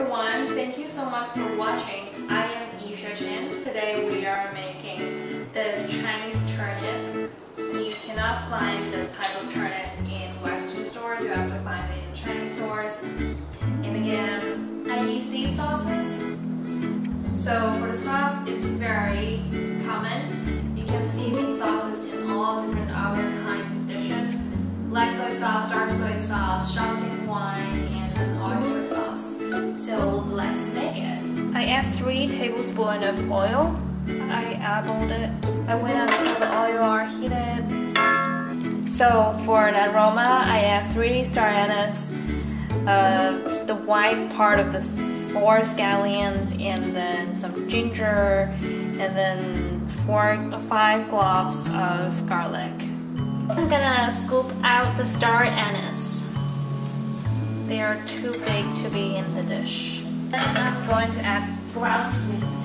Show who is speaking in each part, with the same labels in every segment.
Speaker 1: everyone, thank you so much for watching. I am YIsha Ch. Today we are making this Chinese turnip. You cannot find this type of turnip in Western stores, you have to find it in Chinese stores. And again, I use these sauces. So for the sauce, it's very common. You can see these sauces in all different other kinds of dishes. Light soy sauce, dark soy sauce, Shaoxing wine, and oyster sauce. So let's make it. I add 3 tablespoons of oil. I eyeballed it. I wait until the oil are heated. So for the aroma, I add 3 star anise, the white part of the 4 scallions, and then some ginger, and then 5 cloves of garlic. I'm gonna scoop out the star anise. They are too big to be in the dish. Then I'm going to add ground meat.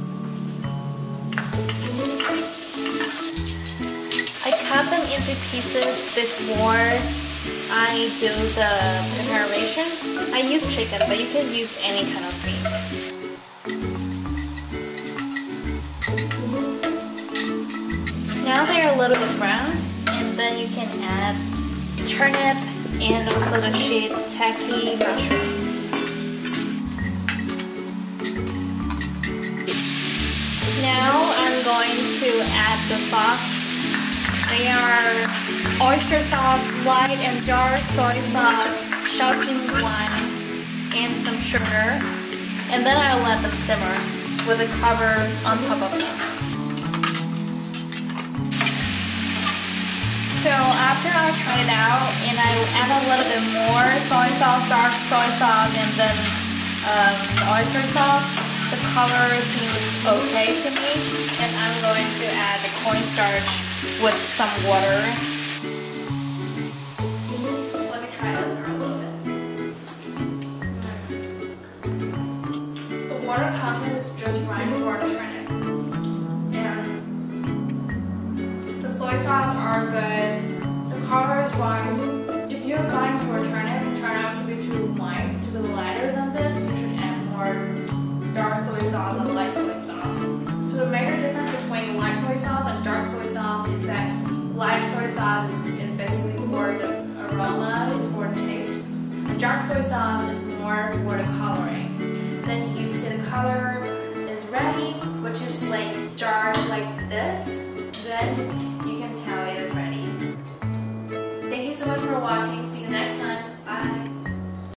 Speaker 1: I cut them into pieces before I do the preparation. I use chicken, but you can use any kind of meat. Now they're a little bit browned, and then you can add turnip and also the shiitake mushroom. Now I'm going to add the sauce. They are oyster sauce, white and dark soy sauce, Shaoxing wine, and some sugar. And then I'll let them simmer with a cover on top of them. So after I try it out, and I add a little bit more soy sauce, dark soy sauce, and then the oyster sauce, the color seems okay to me, and I'm going to add the cornstarch with some water. Let me try it for a little bit. The water content is just right for the turnip, and the soy sauce are good. The color is right. If you find your turnip turn out to be too white, to be lighter than this, you should add more dark soy sauce and light soy sauce. So the major difference between light soy sauce and dark soy sauce is that light soy sauce is basically for the aroma, is for the taste. Dark soy sauce is more for the coloring. Then you see the color is ready, which is like dark like this, then you can tell it is ready. Thank you so much for watching.